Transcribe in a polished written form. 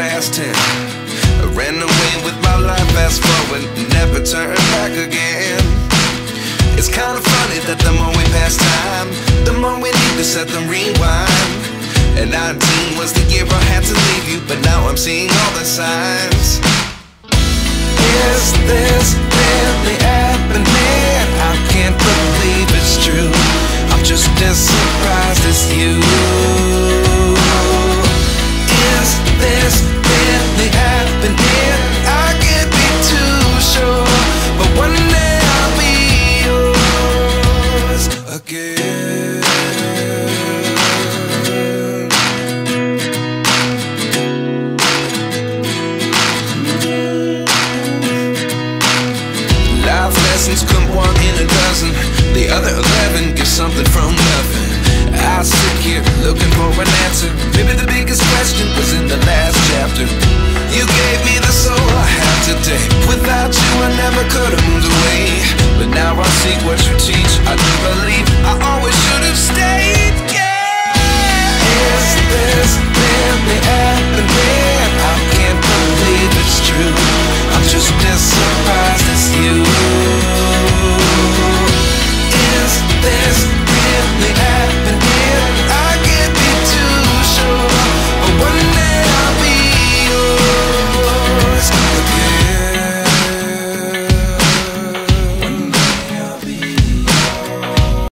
past 10. I ran away with my life, fast forward, never turn back again. It's kind of funny that the more we pass time, the more we need to set the rewind. And 19 was the year I had to leave you, but now I'm seeing all the signs. Is this really happening? I can't believe it's true. I'm just as surprised as you. Is this